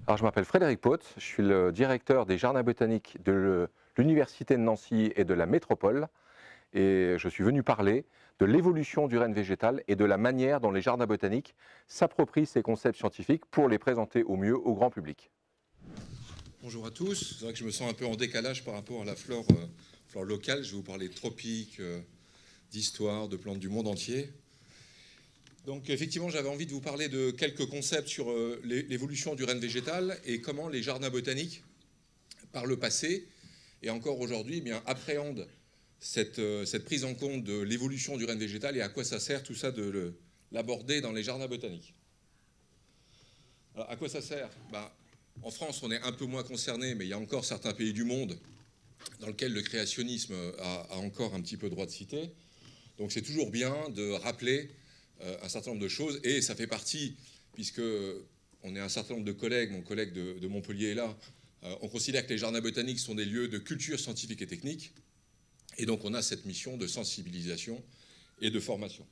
Alors, je m'appelle Frédéric Pott, je suis le directeur des jardins botaniques de l'Université de Nancy et de la Métropole. Et je suis venu parler de l'évolution du renne végétal et de la manière dont les jardins botaniques s'approprient ces concepts scientifiques pour les présenter au mieux au grand public. Bonjour à tous. C'est vrai que je me sens un peu en décalage par rapport à la flore locale. Je vais vous parler de tropiques, d'histoire, de plantes du monde entier. Donc effectivement, j'avais envie de vous parler de quelques concepts sur l'évolution du renne végétal et comment les jardins botaniques, par le passé et encore aujourd'hui, appréhendent cette prise en compte de l'évolution du renne végétal et à quoi ça sert tout ça de l'aborder dans les jardins botaniques. Alors, à quoi ça sert ? En France, on est un peu moins concerné, mais il y a encore certains pays du monde dans lesquels le créationnisme a encore un petit peu droit de cité. Donc c'est toujours bien de rappeler un certain nombre de choses, et ça fait partie, puisque on est un certain nombre de collègues, mon collègue de Montpellier est là, on considère que les jardins botaniques sont des lieux de culture scientifique et technique, et donc on a cette mission de sensibilisation et de formation.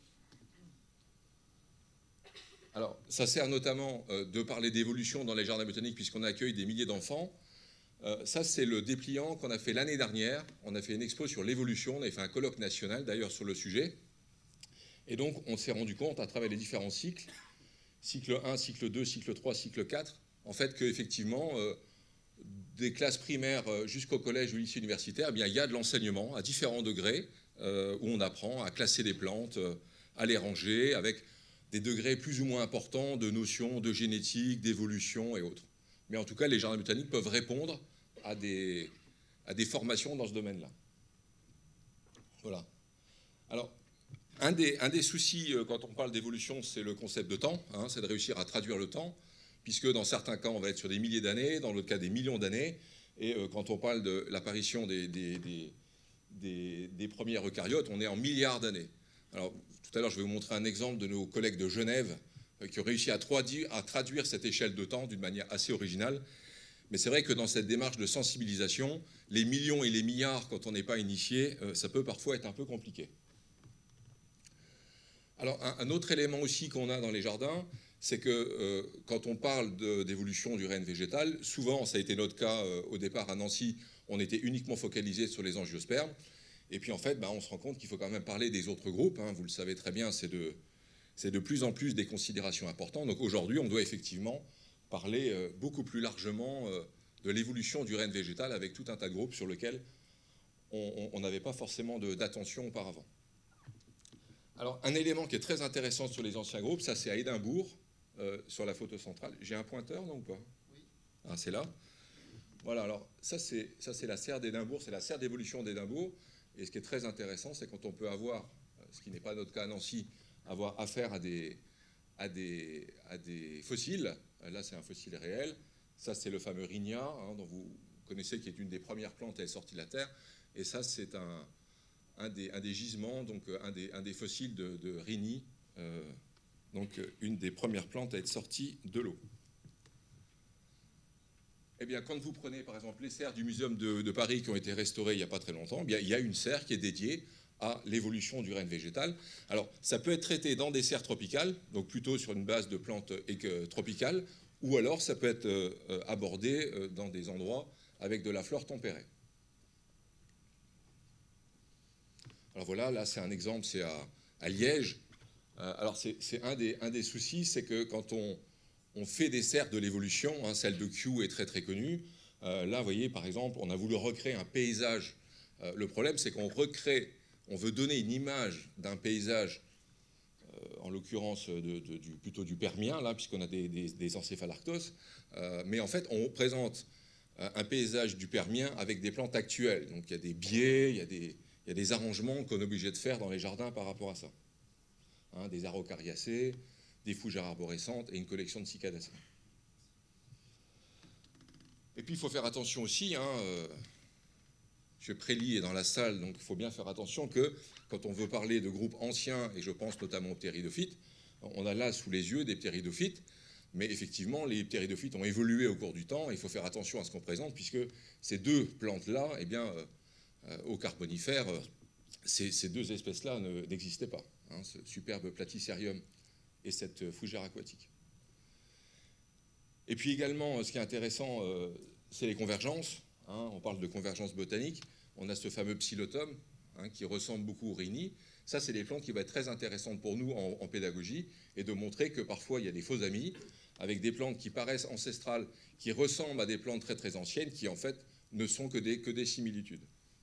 Alors, ça sert notamment de parler d'évolution dans les jardins botaniques, puisqu'on accueille des milliers d'enfants. Ça, c'est le dépliant qu'on a fait l'année dernière. On a fait une expo sur l'évolution, on avait fait un colloque national d'ailleurs sur le sujet. Et donc, on s'est rendu compte, à travers les différents cycles, cycle 1, cycle 2, cycle 3, cycle 4, en fait, qu'effectivement, des classes primaires jusqu'au collège ou lycée universitaire, il y a de l'enseignement à différents degrés, où on apprend à classer des plantes, à les ranger, avec des degrés plus ou moins importants de notions de génétique, d'évolution et autres. Mais en tout cas, les jardins botaniques peuvent répondre à des formations dans ce domaine-là. Voilà. Alors, un des soucis quand on parle d'évolution, c'est le concept de temps, c'est de réussir à traduire le temps, puisque dans certains cas, on va être sur des milliers d'années, dans l'autre cas, des millions d'années, et quand on parle de l'apparition des premières eucaryotes, on est en milliards d'années. Alors, tout à l'heure, je vais vous montrer un exemple de nos collègues de Genève qui ont réussi à traduire cette échelle de temps d'une manière assez originale. Mais c'est vrai que dans cette démarche de sensibilisation, les millions et les milliards, quand on n'est pas initié, ça peut parfois être un peu compliqué. Alors, un autre élément aussi qu'on a dans les jardins, c'est que quand on parle d'évolution du renne végétal, souvent, ça a été notre cas au départ à Nancy, on était uniquement focalisé sur les angiospermes. Et puis en fait, on se rend compte qu'il faut quand même parler des autres groupes. Vous le savez très bien, c'est de plus en plus des considérations importantes. Donc aujourd'hui, on doit effectivement parler beaucoup plus largement de l'évolution du renne végétal avec tout un tas de groupes sur lesquels on n'avait pas forcément d'attention auparavant. Alors un élément qui est très intéressant sur les anciens groupes, ça c'est à Édimbourg, sur la photo centrale. J'ai un pointeur, non ou pas ? Oui. Ah, c'est là. Voilà, alors ça c'est la serre d'Édimbourg, c'est la serre d'évolution d'Édimbourg. Et ce qui est très intéressant, c'est quand on peut avoir, ce qui n'est pas notre cas à Nancy, avoir affaire à des fossiles. Là, c'est un fossile réel. Ça, c'est le fameux Rhynia, dont vous connaissez, qui est une des premières plantes à être sortie de la Terre. Et ça, c'est un des gisements, donc un des fossiles de Rhynie, donc une des premières plantes à être sortie de l'eau. Eh bien, quand vous prenez, par exemple, les serres du Muséum de Paris qui ont été restaurées il n'y a pas très longtemps, il y a une serre qui est dédiée à l'évolution du renne végétal. Alors, ça peut être traité dans des serres tropicales, donc plutôt sur une base de plantes tropicales, ou alors ça peut être abordé dans des endroits avec de la flore tempérée. Alors voilà, là c'est un exemple, c'est à Liège. Alors c'est un des soucis, c'est que quand on fait des serres de l'évolution, celle de Kew est très très connue. Là, vous voyez, par exemple, on a voulu recréer un paysage. Le problème, c'est qu'on on veut donner une image d'un paysage, en l'occurrence plutôt du Permien, là, puisqu'on a des encéphalarctos. Mais en fait, on présente un paysage du Permien avec des plantes actuelles. Donc il y a des biais, il y a des arrangements qu'on est obligé de faire dans les jardins par rapport à ça. Des araucariacées, des fougères arborescentes et une collection de cicadacées. Et puis il faut faire attention aussi, M. Prély est dans la salle, donc il faut bien faire attention que quand on veut parler de groupes anciens, et je pense notamment aux ptéridophytes, on a là sous les yeux des ptéridophytes, mais effectivement les ptéridophytes ont évolué au cours du temps, et il faut faire attention à ce qu'on présente, puisque ces deux plantes-là, au Carbonifère, ces deux espèces-là n'existaient pas, ce superbe platycerium et cette fougère aquatique. Et puis également, ce qui est intéressant, c'est les convergences. Hein, on parle de convergence botanique. On a ce fameux Psilotum, hein, qui ressemble beaucoup au Rhynie. Ça, c'est des plantes qui vont être très intéressantes pour nous en pédagogie, et de montrer que parfois, il y a des faux amis, avec des plantes qui paraissent ancestrales, qui ressemblent à des plantes très très anciennes, qui en fait ne sont que des similitudes.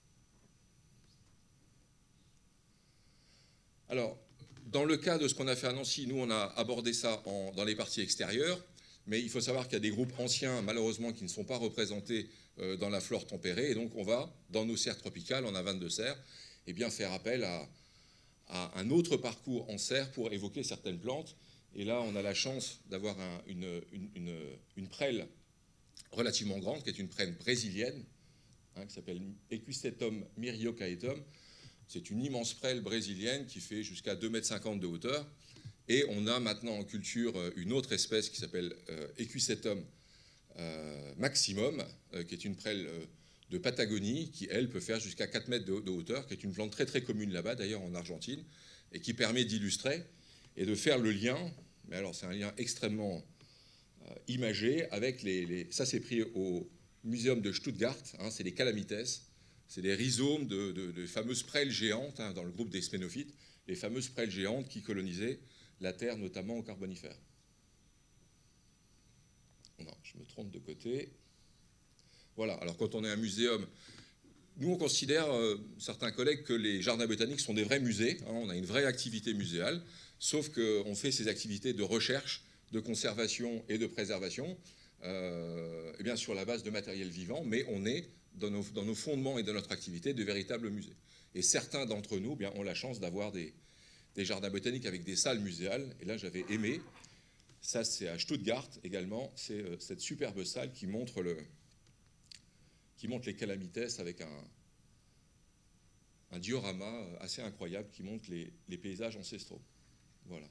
Alors, dans le cas de ce qu'on a fait à Nancy, nous, on a abordé ça dans les parties extérieures, mais il faut savoir qu'il y a des groupes anciens, malheureusement, qui ne sont pas représentés dans la flore tempérée, et donc on va, dans nos serres tropicales, on a 22 serres, eh bien, faire appel à un autre parcours en serre pour évoquer certaines plantes. Et là, on a la chance d'avoir une prêle relativement grande, qui est une prêle brésilienne, hein, qui s'appelle Equistetum myriocaetum. C'est une immense prêle brésilienne qui fait jusqu'à 2,50 m de hauteur. Et on a maintenant en culture une autre espèce qui s'appelle Equistetum maximum, qui est une prêle de Patagonie, qui, elle, peut faire jusqu'à 4 mètres de hauteur, qui est une plante très très commune là-bas, d'ailleurs en Argentine, et qui permet d'illustrer et de faire le lien, mais alors c'est un lien extrêmement imagé, avec ça c'est pris au muséum de Stuttgart, hein, c'est les calamites, c'est des rhizomes de fameuses prêles géantes, hein, dans le groupe des sphénophytes, les fameuses prêles géantes qui colonisaient la Terre, notamment au Carbonifère. Non, je me trompe de côté. Voilà, alors quand on est un muséum, nous on considère, certains collègues, que les jardins botaniques sont des vrais musées, hein, on a une vraie activité muséale, sauf qu'on fait ces activités de recherche, de conservation et de préservation, eh bien sur la base de matériel vivant, mais on est, dans nos fondements et dans notre activité, de véritables musées. Et certains d'entre nous, eh bien, ont la chance d'avoir des jardins botaniques avec des salles muséales, et là j'avais aimé, ça c'est à Stuttgart également, c'est cette superbe salle qui montre les calamites avec un diorama assez incroyable qui montre les paysages ancestraux. Voilà.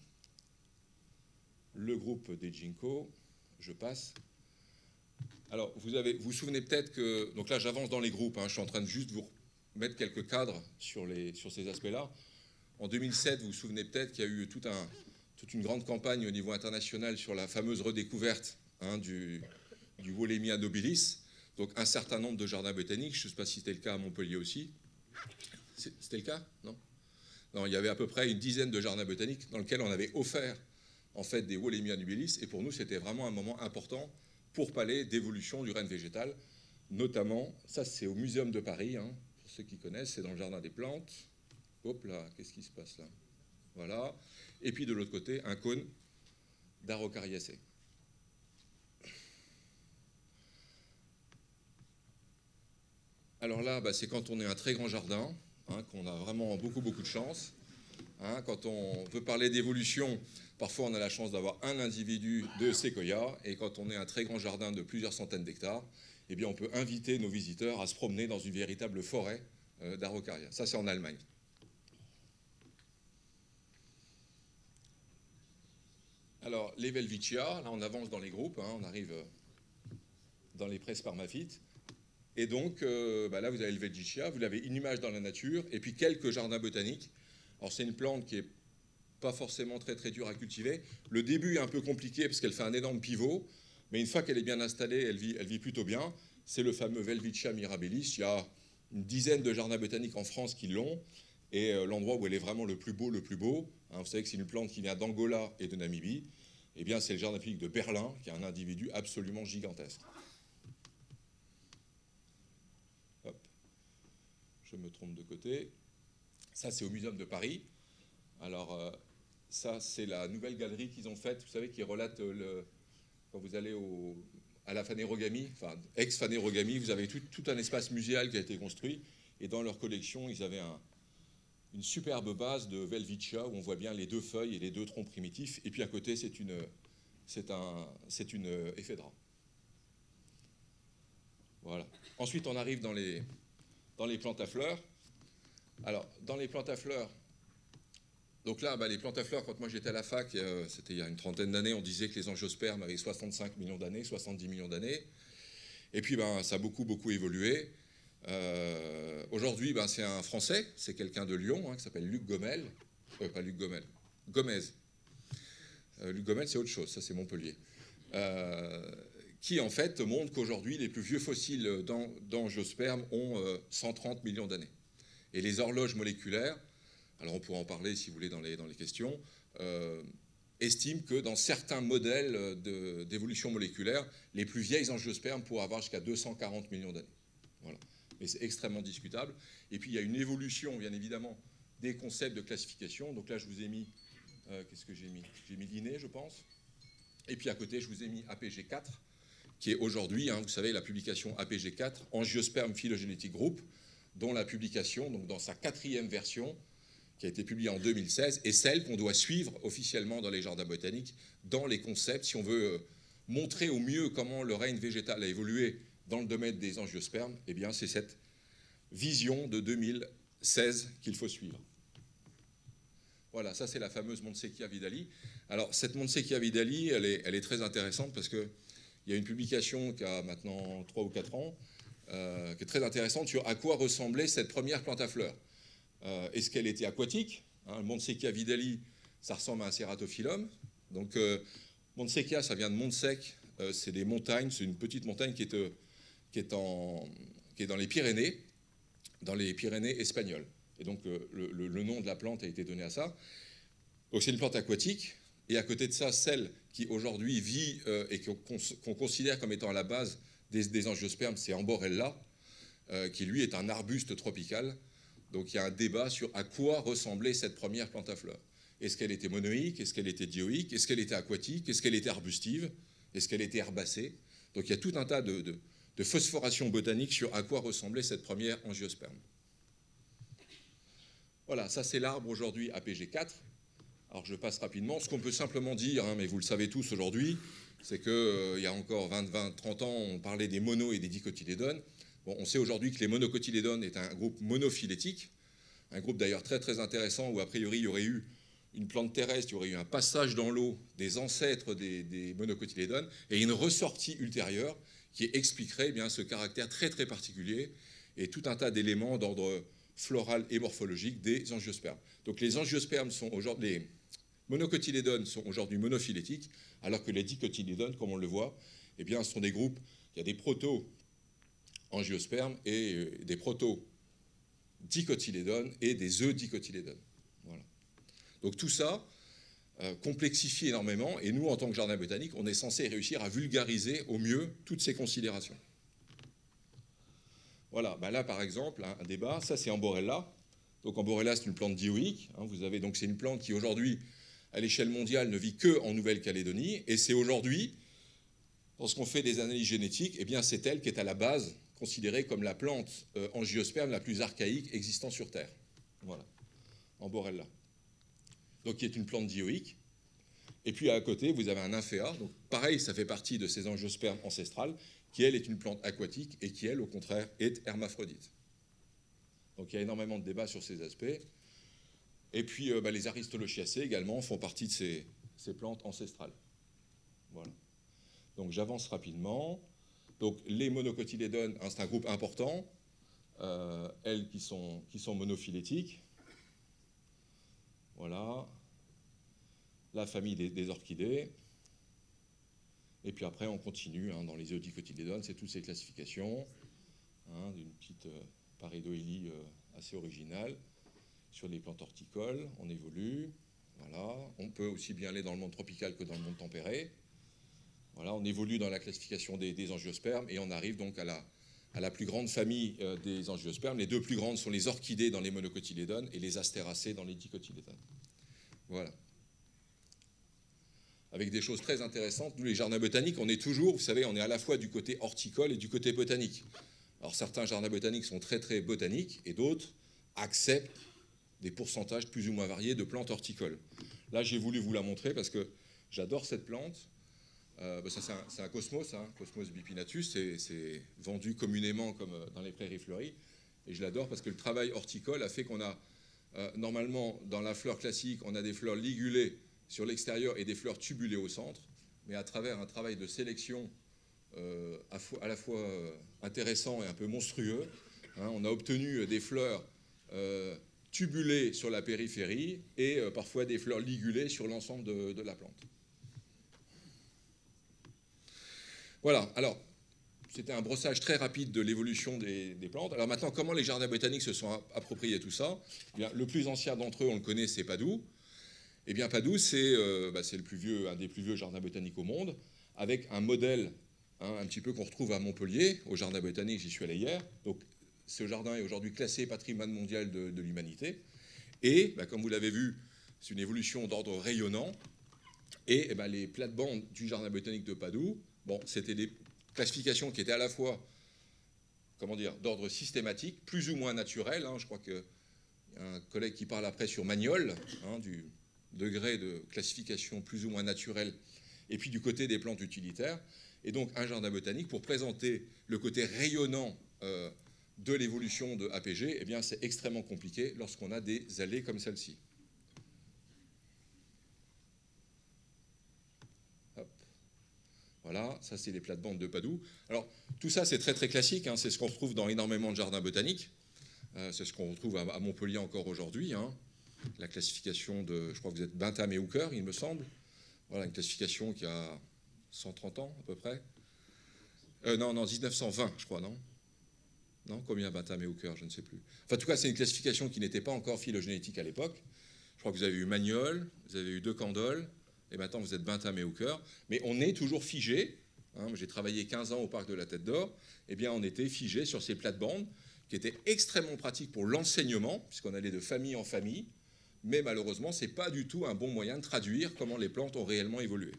Le groupe des Ginkgo, je passe. Alors, vous vous souvenez peut-être que... Donc là, j'avance dans les groupes, hein, je suis en train de juste vous mettre quelques cadres sur ces aspects-là. En 2007, vous vous souvenez peut-être qu'il y a eu toute une grande campagne au niveau international sur la fameuse redécouverte, hein, du Wollemia nobilis. Donc un certain nombre de jardins botaniques, je ne sais pas si c'était le cas à Montpellier aussi. C'était le cas? Non? Non, il y avait à peu près une dizaine de jardins botaniques dans lesquels on avait offert en fait des Wollemia nobilis, et pour nous c'était vraiment un moment important pour parler d'évolution du règne végétal, notamment, ça c'est au Muséum de Paris, hein, pour ceux qui connaissent, c'est dans le jardin des plantes. Hop là, qu'est-ce qui se passe là? Voilà. Et puis de l'autre côté, un cône d'Araucariaceae. Alors là, c'est quand on est un très grand jardin, hein, qu'on a vraiment beaucoup de chance. Hein, quand on veut parler d'évolution, parfois on a la chance d'avoir un individu de séquoia, et quand on est un très grand jardin de plusieurs centaines d'hectares, eh bien on peut inviter nos visiteurs à se promener dans une véritable forêt d'Araucaria. Ça, c'est en Allemagne. Alors, les Welwitschia, là on avance dans les groupes, hein, on arrive dans les presparmaphytes. Et donc, là, vous avez le Welwitschia, vous l'avez une image dans la nature, et puis quelques jardins botaniques. Alors, c'est une plante qui n'est pas forcément très dure à cultiver. Le début est un peu compliqué parce qu'elle fait un énorme pivot, mais une fois qu'elle est bien installée, elle vit plutôt bien. C'est le fameux Welwitschia mirabilis. Il y a une dizaine de jardins botaniques en France qui l'ont, et l'endroit où elle est vraiment le plus beau, hein, vous savez que c'est une plante qui vient d'Angola et de Namibie, eh bien, c'est le jardin botanique de Berlin, qui est un individu absolument gigantesque. Je me trompe de côté. Ça, c'est au Muséum de Paris. Alors, ça, c'est la nouvelle galerie qu'ils ont faite, vous savez, qui relate quand vous allez à la Phanérogamy, enfin, ex-Phanérogamy, vous avez tout un espace muséal qui a été construit, et dans leur collection, ils avaient une superbe base de Welwitschia, où on voit bien les deux feuilles et les deux troncs primitifs, et puis à côté, c'est une ephedra. Voilà. Ensuite, on arrive dans les plantes à fleurs. Alors, dans les plantes à fleurs, donc là, les plantes à fleurs, quand moi j'étais à la fac, c'était il y a une trentaine d'années, on disait que les angiospermes avaient 65 millions d'années, 70 millions d'années. Et puis, ça a beaucoup évolué. Aujourd'hui, c'est un Français, c'est quelqu'un de Lyon, hein, qui s'appelle Luc Gomel. Pas Luc Gomel, Gomez. Luc Gomel, c'est autre chose, ça c'est Montpellier. qui en fait montre qu'aujourd'hui, les plus vieux fossiles d'angiospermes ont 130 millions d'années. Et les horloges moléculaires, alors on pourra en parler si vous voulez dans les questions, estiment que dans certains modèles d'évolution moléculaire, les plus vieilles angiospermes pourraient avoir jusqu'à 240 millions d'années. Voilà. Mais c'est extrêmement discutable. Et puis il y a une évolution, bien évidemment, des concepts de classification. Donc là, je vous ai mis, qu'est-ce que j'ai mis? J'ai mis Linné, je pense. Et puis à côté, je vous ai mis APG4, qui est aujourd'hui, vous savez, la publication APG4, Angiosperm Phylogenetic Group, dont la publication, donc dans sa 4e version, qui a été publiée en 2016, est celle qu'on doit suivre officiellement dans les jardins botaniques, dans les concepts, si on veut montrer au mieux comment le règne végétal a évolué dans le domaine des angiospermes, eh bien c'est cette vision de 2016 qu'il faut suivre. Voilà, ça c'est la fameuse Montsecchia-Vidali. Alors cette Montsecchia-Vidali, elle est très intéressante parce qu'il y a une publication qui a maintenant 3 ou 4 ans, qui est très intéressante sur à quoi ressemblait cette première plante à fleurs. Est-ce qu'elle était aquatique? Le Montsecchia-Vidali, ça ressemble à un Ceratophyllum. Donc Montsecchia, ça vient de Montsec, c'est des montagnes, c'est une petite montagne qui est dans les Pyrénées espagnoles. Et donc le nom de la plante a été donné à ça. Donc c'est une plante aquatique, et à côté de ça, celle qui aujourd'hui vit et qu'on considère comme étant à la base des angiospermes, c'est Amborella, qui lui est un arbuste tropical. Donc il y a un débat sur à quoi ressemblait cette première plante à fleurs. Est-ce qu'elle était monoïque? Est-ce qu'elle était dioïque? Est-ce qu'elle était aquatique? Est-ce qu'elle était arbustive? Est-ce qu'elle était herbacée? Donc il y a tout un tas de phosphoration botanique sur à quoi ressemblait cette première angiosperme. Voilà, ça c'est l'arbre aujourd'hui APG4. Alors je passe rapidement. Ce qu'on peut simplement dire, mais vous le savez tous aujourd'hui, c'est qu'il y a encore 20, 30 ans, on parlait des mono- et des dicotylédones. Bon, on sait aujourd'hui que les monocotylédones est un groupe monophylétique, un groupe d'ailleurs très très intéressant où a priori il y aurait eu une plante terrestre, il y aurait eu un passage dans l'eau des ancêtres des monocotylédones et une ressortie ultérieure qui expliquerait eh bien, ce caractère très très particulier et tout un tas d'éléments d'ordre floral et morphologique des angiospermes. Donc les angiospermes sont aujourd'hui, les monocotylédones sont aujourd'hui monophylétiques, alors que les dicotylédones, comme on le voit, eh bien, ce sont des groupes, il y a des proto-angiospermes et des proto-dicotylédones et des eudicotylédones. Voilà. Donc tout ça complexifie énormément, et nous, en tant que jardin botanique, on est censé réussir à vulgariser au mieux toutes ces considérations. Voilà, ben là par exemple, un débat, ça c'est Amborella. Donc Amborella c'est une plante dioïque, vous avez donc c'est une plante qui aujourd'hui, à l'échelle mondiale, ne vit que en Nouvelle-Calédonie, et c'est aujourd'hui, lorsqu'on fait des analyses génétiques, eh bien c'est elle qui est à la base considérée comme la plante angiosperme la plus archaïque existant sur Terre. Voilà, Amborella. Donc qui est une plante dioïque. Et puis à côté, vous avez un nymphéa. Donc pareil, ça fait partie de ces angiospermes ancestrales, qui elle est une plante aquatique et qui elle, au contraire, est hermaphrodite. Donc il y a énormément de débats sur ces aspects. Et puis les Aristolochiacées également font partie de ces plantes ancestrales. Voilà. Donc j'avance rapidement. Donc les monocotylédones, c'est un groupe important, elles qui sont monophylétiques. Voilà. La famille des orchidées. Et puis après, on continue dans les eudicotylédones, c'est toutes ces classifications, d'une petite pareidoélie assez originale. Sur les plantes horticoles, on évolue. Voilà. On peut aussi bien aller dans le monde tropical que dans le monde tempéré. Voilà, on évolue dans la classification des angiospermes et on arrive donc à la plus grande famille des angiospermes. Les deux plus grandes sont les orchidées dans les monocotylédones et les astéracées dans les dicotylédones. Voilà. Avec des choses très intéressantes. Nous, les jardins botaniques, on est toujours, vous savez, on est à la fois du côté horticole et du côté botanique. Alors certains jardins botaniques sont très très botaniques et d'autres acceptent des pourcentages plus ou moins variés de plantes horticoles. Là, j'ai voulu vous la montrer parce que j'adore cette plante. Ça, c'est un cosmos, Cosmos bipinatus, c'est vendu communément comme dans les prairies fleuries. Et je l'adore parce que le travail horticole a fait qu'on a, normalement, dans la fleur classique, on a des fleurs ligulées sur l'extérieur et des fleurs tubulées au centre. Mais à travers un travail de sélection à la fois intéressant et un peu monstrueux, on a obtenu des fleurs tubulées sur la périphérie et parfois des fleurs ligulées sur l'ensemble de la plante. Voilà, alors, c'était un brossage très rapide de l'évolution des plantes. Alors maintenant, comment les jardins botaniques se sont appropriés tout ça? Eh bien, le plus ancien d'entre eux, on le connaît, c'est Padoue. Eh bien, Padoue, c'est un des plus vieux jardins botaniques au monde, avec un modèle un petit peu qu'on retrouve à Montpellier, au jardin botanique, j'y suis allé hier. Donc, ce jardin est aujourd'hui classé patrimoine mondial de l'humanité. Et, comme vous l'avez vu, c'est une évolution d'ordre rayonnant. Et les plates-bandes du jardin botanique de Padoue, bon, c'était des classifications qui étaient à la fois, comment dire, d'ordre systématique, plus ou moins naturel. Je crois qu'il y a un collègue qui parle après sur Magnol, du degré de classification plus ou moins naturel, et puis du côté des plantes utilitaires. Et donc un jardin botanique, pour présenter le côté rayonnant de l'évolution de APG, eh bien c'est extrêmement compliqué lorsqu'on a des allées comme celle-ci. Voilà, ça c'est les plates-bandes de Padoue. Alors tout ça c'est très très classique, c'est ce qu'on retrouve dans énormément de jardins botaniques. C'est ce qu'on retrouve à Montpellier encore aujourd'hui. La classification de, je crois que vous êtes Bingham et Hooker, il me semble. Voilà, une classification qui a 130 ans à peu près. Non, 1920, je crois, non? Non, combien Bingham et Hooker, je ne sais plus. Enfin, en tout cas, c'est une classification qui n'était pas encore phylogénétique à l'époque. Je crois que vous avez eu Magnol, vous avez eu De Candolle, et maintenant vous êtes Bingham et Hooker. Mais on est toujours figé. J'ai travaillé 15 ans au parc de la Tête d'Or. Eh bien, on était figé sur ces plates-bandes qui étaient extrêmement pratiques pour l'enseignement, puisqu'on allait de famille en famille. Mais malheureusement, ce n'est pas du tout un bon moyen de traduire comment les plantes ont réellement évolué.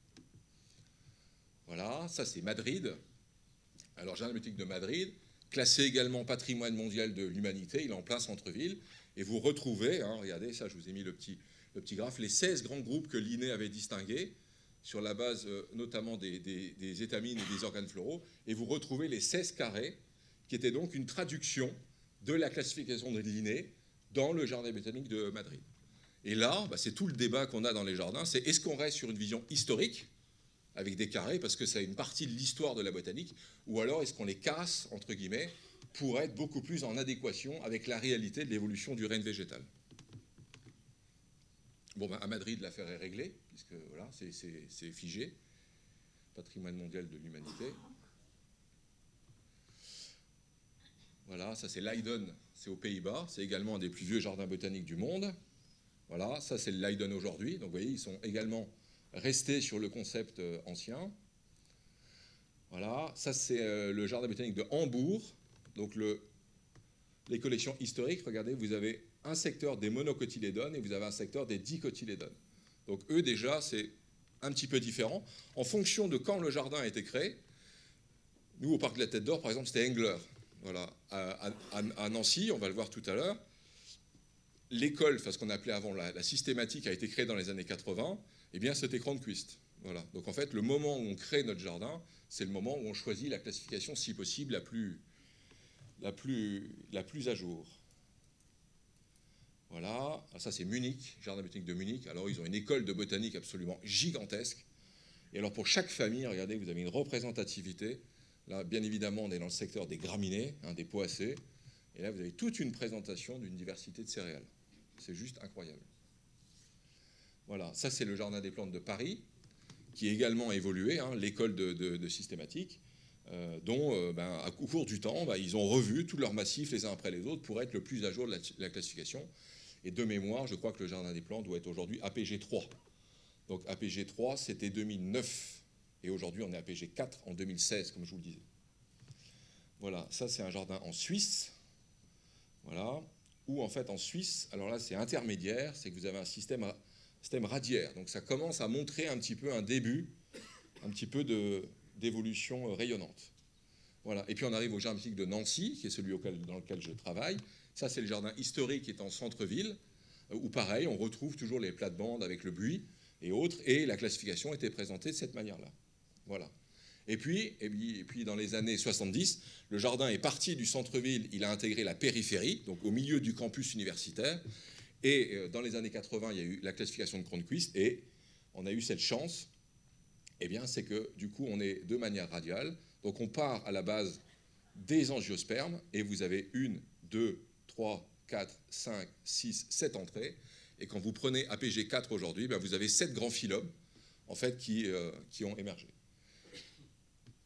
Voilà, ça c'est Madrid. Alors, jardin botanique de Madrid, classé également patrimoine mondial de l'humanité, il est en plein centre-ville. Et vous retrouvez, regardez, ça je vous ai mis le petit graphe, les 16 grands groupes que Linné avait distingués, sur la base notamment des étamines et des organes floraux. Et vous retrouvez les 16 carrés, qui étaient donc une traduction de la classification de Linné dans le jardin botanique de Madrid. Et là, c'est tout le débat qu'on a dans les jardins, c'est est-ce qu'on reste sur une vision historique, avec des carrés, parce que c'est une partie de l'histoire de la botanique, ou alors est-ce qu'on les casse, entre guillemets, pour être beaucoup plus en adéquation avec la réalité de l'évolution du règne végétal. Bon, à Madrid, l'affaire est réglée, puisque voilà, c'est figé, patrimoine mondial de l'humanité. Voilà, ça c'est Leiden, c'est aux Pays-Bas, c'est également un des plus vieux jardins botaniques du monde. Voilà, ça c'est le Leiden aujourd'hui, donc vous voyez, ils sont également restés sur le concept ancien. Voilà, ça c'est le jardin botanique de Hambourg, donc les collections historiques, regardez, vous avez un secteur des monocotylédones et vous avez un secteur des dicotylédones. Donc eux déjà, c'est un petit peu différent. En fonction de quand le jardin a été créé, nous au Parc de la Tête d'Or, par exemple, c'était Engler. Voilà. À Nancy, on va le voir tout à l'heure, l'école, enfin ce qu'on appelait avant la systématique, a été créée dans les années 80, eh bien c'était Cronquist. Voilà. Donc en fait, le moment où on crée notre jardin, c'est le moment où on choisit la classification, si possible, la plus à jour. Voilà, ça c'est Munich, jardin botanique de Munich. Alors ils ont une école de botanique absolument gigantesque. Et alors pour chaque famille, regardez, vous avez une représentativité. Là, bien évidemment, on est dans le secteur des graminées, des poacées. Et là, vous avez toute une présentation d'une diversité de céréales. C'est juste incroyable. Voilà, ça c'est le jardin des plantes de Paris, qui a également évolué, l'école de systématique, dont, au cours du temps, ils ont revu tous leurs massifs les uns après les autres pour être le plus à jour de la classification. Et de mémoire, je crois que le jardin des plantes doit être aujourd'hui APG 3. Donc APG 3, c'était 2009. Et aujourd'hui, on est APG 4 en 2016, comme je vous le disais. Voilà, ça c'est un jardin en Suisse. Voilà. Ou en fait en Suisse, alors là c'est intermédiaire, c'est que vous avez un système radiaire. Donc ça commence à montrer un petit peu un début, un petit peu d'évolution rayonnante. Voilà. Et puis on arrive au jardin botanique de Nancy, qui est celui dans lequel je travaille. Ça c'est le jardin historique qui est en centre-ville, où pareil, on retrouve toujours les plates-bandes avec le buis et autres, et la classification était présentée de cette manière-là. Voilà. Et puis, dans les années 70, le jardin est parti du centre-ville, il a intégré la périphérie, donc au milieu du campus universitaire. Et dans les années 80, il y a eu la classification de Cronquist, et on a eu cette chance, c'est que du coup, on est de manière radiale. Donc on part à la base des angiospermes, et vous avez 1, 2, 3, 4, 5, 6, 7 entrées. Et quand vous prenez APG 4 aujourd'hui, vous avez 7 grands phylums, en fait, qui ont émergé.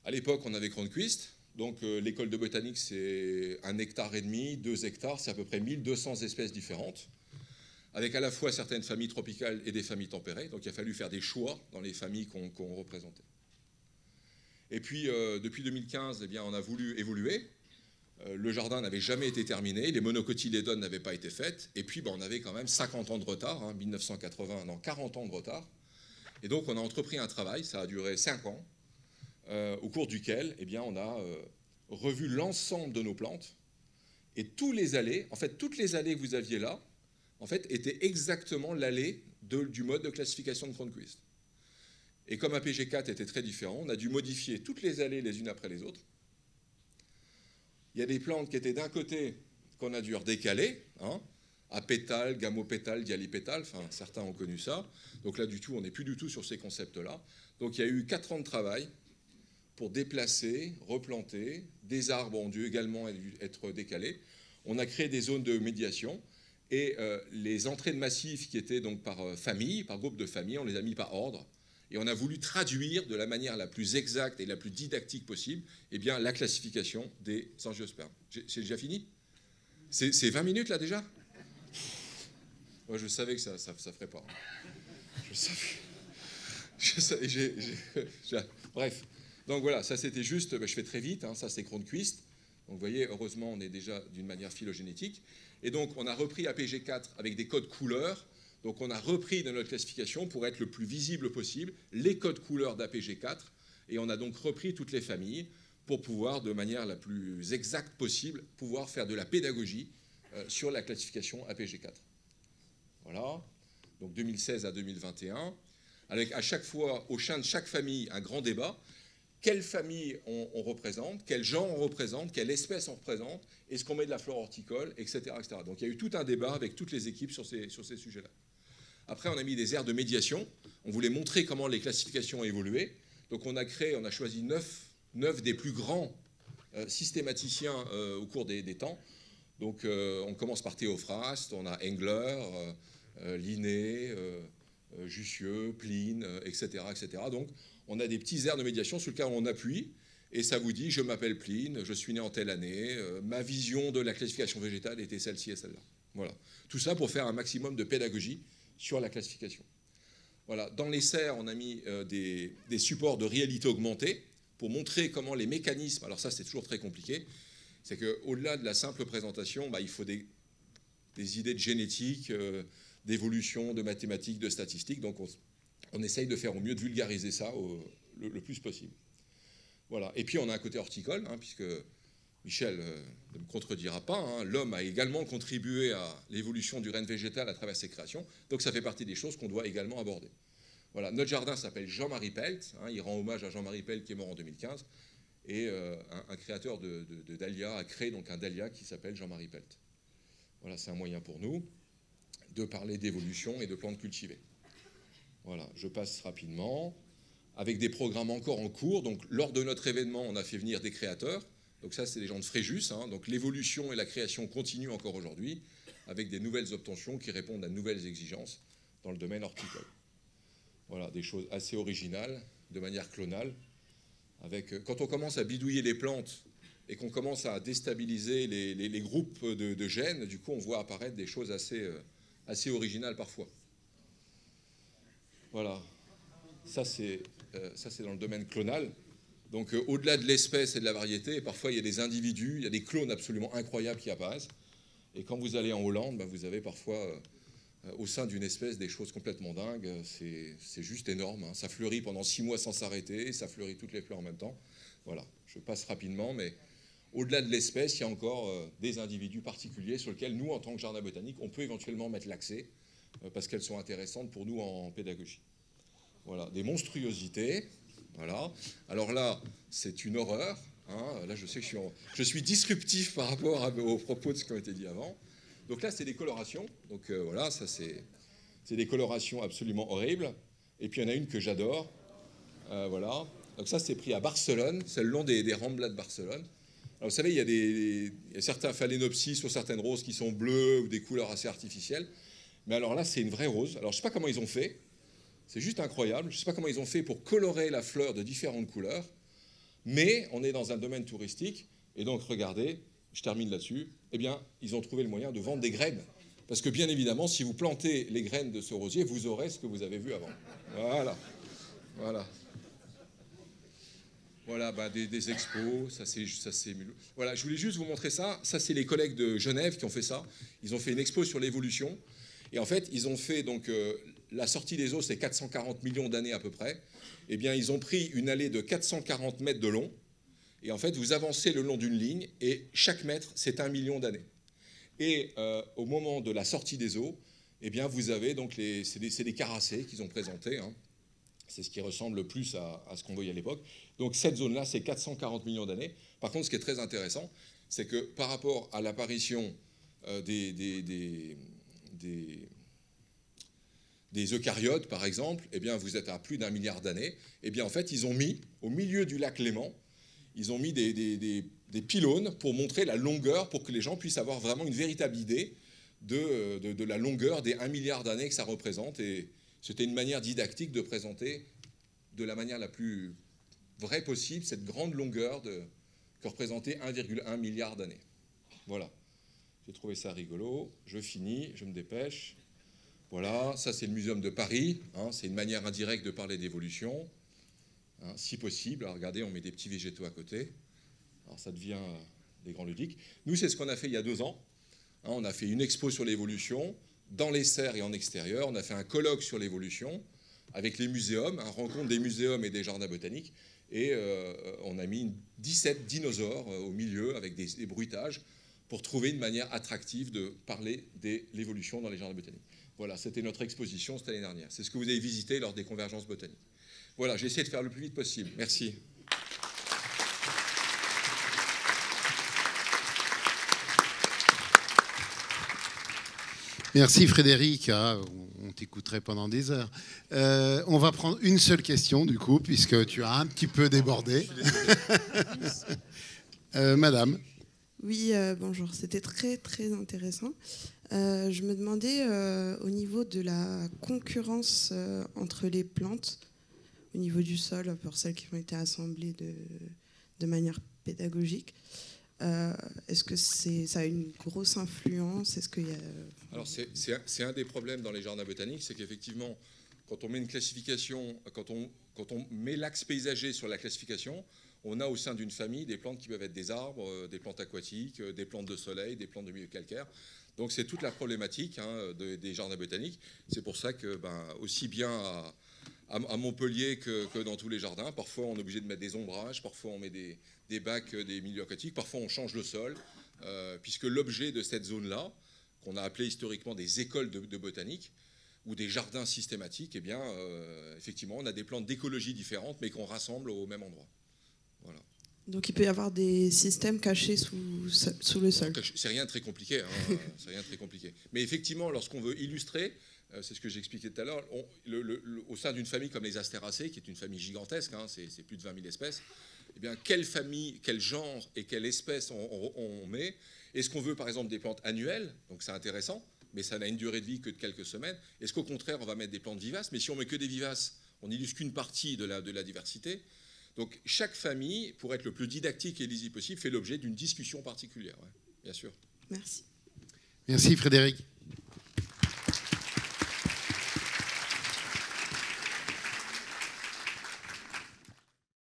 À l'époque, on avait Cronquist. Donc l'école de botanique, c'est 1,5 hectare, 2 hectares, c'est à peu près 1200 espèces différentes, avec à la fois certaines familles tropicales et des familles tempérées. Donc il a fallu faire des choix dans les familles qu'on représentait. Et puis depuis 2015, eh bien, on a voulu évoluer. Le jardin n'avait jamais été terminé, les monocotylédones n'avaient pas été faites, et puis on avait quand même 50 ans de retard, 1980, non, 40 ans de retard. Et donc on a entrepris un travail, ça a duré 5 ans, au cours duquel eh bien, on a revu l'ensemble de nos plantes, et tous les allées, en fait toutes les allées que vous aviez là, en fait, étaient exactement l'allée du mode de classification de Cronquist. Et comme APG4 était très différent, on a dû modifier toutes les allées les unes après les autres. Il y a des plantes qui étaient d'un côté qu'on a dû redécaler, apétales, gamopétales, dialipétales, enfin certains ont connu ça. Donc là du tout, on n'est plus du tout sur ces concepts-là. Donc il y a eu 4 ans de travail pour déplacer, replanter. Des arbres ont dû également être décalés. On a créé des zones de médiation et les entrées de massifs qui étaient donc par famille, par groupe de famille, on les a mis par ordre. Et on a voulu traduire de la manière la plus exacte et la plus didactique possible eh bien, la classification des angiospermes. C'est déjà fini? C'est 20 minutes là déjà? Moi je savais que ça ne ferait pas. Je savais. Bref. Donc voilà, ça c'était juste, je fais très vite, ça c'est Cronquist. Donc vous voyez, heureusement on est déjà d'une manière phylogénétique. Et donc on a repris APG4 avec des codes couleurs. Donc on a repris dans notre classification, pour être le plus visible possible, les codes couleurs d'APG4, et on a donc repris toutes les familles pour pouvoir, de manière la plus exacte possible, pouvoir faire de la pédagogie sur la classification APG4. Voilà, donc 2016 à 2021, avec à chaque fois, au sein de chaque famille, un grand débat. Quelle famille on représente, quel genre on représente, quelle espèce on représente, est-ce qu'on met de la flore horticole, etc., etc. Donc il y a eu tout un débat avec toutes les équipes sur ces sujets-là. Après, on a mis des aires de médiation. On voulait montrer comment les classifications ont évolué. Donc on a choisi 9 des plus grands systématiciens au cours des temps. Donc on commence par Théophraste, on a Engler, Linné, Jussieu, Pline, etc., etc. Donc on a des petits aires de médiation sur lesquels on appuie. Et ça vous dit, je m'appelle Pline, je suis né en telle année, ma vision de la classification végétale était celle-ci et celle-là. Voilà. Tout ça pour faire un maximum de pédagogie sur la classification. Voilà. Dans les serres, on a mis des supports de réalité augmentée pour montrer comment les mécanismes, alors ça c'est toujours très compliqué, c'est qu'au-delà de la simple présentation, il faut des idées de génétique, d'évolution, de mathématiques, de statistiques, donc on essaye de faire au mieux de vulgariser ça le plus possible. Voilà. Et puis on a un côté horticole, puisque Michel ne me contredira pas, l'homme a également contribué à l'évolution du règne végétal à travers ses créations, donc ça fait partie des choses qu'on doit également aborder. Voilà. Notre jardin s'appelle Jean-Marie Pelt, il rend hommage à Jean-Marie Pelt qui est mort en 2015, et un créateur de dahlia a créé donc un dahlia qui s'appelle Jean-Marie Pelt. Voilà, c'est un moyen pour nous de parler d'évolution et de plantes cultivées. Voilà, je passe rapidement, avec des programmes encore en cours. Donc, lors de notre événement, on a fait venir des créateurs. Donc ça, c'est les gens de Fréjus. Donc l'évolution et la création continuent encore aujourd'hui, avec des nouvelles obtentions qui répondent à de nouvelles exigences dans le domaine horticole. Voilà, des choses assez originales, de manière clonale. Quand on commence à bidouiller les plantes et qu'on commence à déstabiliser les groupes de gènes, du coup, on voit apparaître des choses assez originales parfois. Voilà. Ça, c'est dans le domaine clonal. Donc, au-delà de l'espèce et de la variété, parfois, il y a des individus, il y a des clones absolument incroyables qui apparaissent. Et quand vous allez en Hollande, vous avez parfois, au sein d'une espèce, des choses complètement dingues. C'est juste énorme. Ça fleurit pendant 6 mois sans s'arrêter, ça fleurit toutes les fleurs en même temps. Voilà, je passe rapidement, mais au-delà de l'espèce, il y a encore des individus particuliers sur lesquels, nous, en tant que jardin botanique, on peut éventuellement mettre l'accès, parce qu'elles sont intéressantes pour nous en pédagogie. Voilà, des monstruosités. Voilà. Alors là, c'est une horreur. Là, je sais que je suis disruptif par rapport aux propos de ce qui ont été dit avant. Donc là, c'est des colorations. Donc voilà, ça c'est des colorations absolument horribles. Et puis il y en a une que j'adore. Voilà. Donc ça, c'est pris à Barcelone. C'est le long des Ramblas de Barcelone. Alors vous savez, il y a certains phalaenopsis sur certaines roses qui sont bleues ou des couleurs assez artificielles. Mais alors là, c'est une vraie rose. Alors je ne sais pas comment ils ont fait. C'est juste incroyable. Je ne sais pas comment ils ont fait pour colorer la fleur de différentes couleurs. mais on est dans un domaine touristique, et donc regardez, je termine là-dessus, eh bien, ils ont trouvé le moyen de vendre des graines. Parce que bien évidemment, si vous plantez les graines de ce rosier, vous aurez ce que vous avez vu avant. Voilà. Voilà. Voilà, bah, des expos, ça c'est... Voilà, je voulais juste vous montrer ça. Ça, c'est les collègues de Genève qui ont fait ça. Ils ont fait une expo sur l'évolution. Et en fait, ils ont fait, donc, la sortie des eaux, c'est 440 millions d'années à peu près. Eh bien, ils ont pris une allée de 440 mètres de long. Et en fait, vous avancez le long d'une ligne, et chaque mètre, c'est 1 million d'années. Et au moment de la sortie des eaux, eh bien, vous avez donc c'est des caracées qu'ils ont présentés, hein. C'est ce qui ressemble le plus à ce qu'on voyait à l'époque. Donc cette zone-là, c'est 440 millions d'années. Par contre, ce qui est très intéressant, c'est que par rapport à l'apparition des eucaryotes, par exemple, eh bien, vous êtes à plus d'1 milliard d'années. Eh bien, en fait, ils ont mis, au milieu du lac Léman, ils ont mis des pylônes pour montrer la longueur, pour que les gens puissent avoir vraiment une véritable idée de la longueur des 1 milliard d'années que ça représente. Et c'était une manière didactique de présenter de la manière la plus vraie possible cette grande longueur que représentait 1,1 milliard d'années. Voilà. J'ai trouvé ça rigolo. Je finis, je me dépêche. Voilà, ça c'est le Muséum de Paris. Hein, c'est une manière indirecte de parler d'évolution. Hein, si possible. Alors regardez, on met des petits végétaux à côté. Alors ça devient des grands ludiques. Nous, c'est ce qu'on a fait il y a 2 ans. Hein, on a fait une expo sur l'évolution, dans les serres et en extérieur. On a fait un colloque sur l'évolution avec les muséums, une rencontre des muséums et des jardins botaniques. Et on a mis 17 dinosaures au milieu avec des bruitages pour trouver une manière attractive de parler de l'évolution dans les jardins botaniques. Voilà, c'était notre exposition cette année dernière. C'est ce que vous avez visité lors des convergences botaniques. Voilà, j'ai essayé de faire le plus vite possible. Merci. Merci Frédéric, on t'écouterait pendant des heures. On va prendre une seule question du coup, puisque tu as un petit peu débordé. Madame. Oui, bonjour, c'était très très intéressant. Je me demandais au niveau de la concurrence entre les plantes, au niveau du sol, pour celles qui ont été assemblées de manière pédagogique. Est-ce que ça a une grosse influence? Est-ce qu'il y a... Alors c'est un des problèmes dans les jardins botaniques, c'est qu'effectivement, quand on met une classification, quand on met l'axe paysager sur la classification, on a au sein d'une famille des plantes qui peuvent être des arbres, des plantes aquatiques, des plantes de soleil, des plantes de milieu calcaire. Donc c'est toute la problématique des jardins botaniques. C'est pour ça que aussi bien à Montpellier que dans tous les jardins, parfois on est obligé de mettre des ombrages, parfois on met des bacs, des milieux aquatiques, parfois on change le sol, puisque l'objet de cette zone-là, qu'on a appelé historiquement des écoles de botanique, ou des jardins systématiques, eh bien, effectivement, on a des plantes d'écologie différentes, mais qu'on rassemble au même endroit. Voilà. Donc il peut y avoir des systèmes cachés sous le sol. C'est rien de très compliqué. C'est rien de très compliqué. Mais effectivement, lorsqu'on veut illustrer, c'est ce que j'expliquais tout à l'heure, au sein d'une famille comme les Astéracées, qui est une famille gigantesque, c'est plus de 20 000 espèces, eh bien, quelle famille, quel genre et quelle espèce on met? Est-ce qu'on veut par exemple des plantes annuelles? Donc c'est intéressant, mais ça n'a une durée de vie que de quelques semaines. Est-ce qu'au contraire on va mettre des plantes vivaces? Mais si on met que des vivaces, on n'illustre qu'une partie de la diversité. Donc chaque famille, pour être le plus didactique et lisible possible, fait l'objet d'une discussion particulière, ouais, bien sûr. Merci. Merci Frédéric.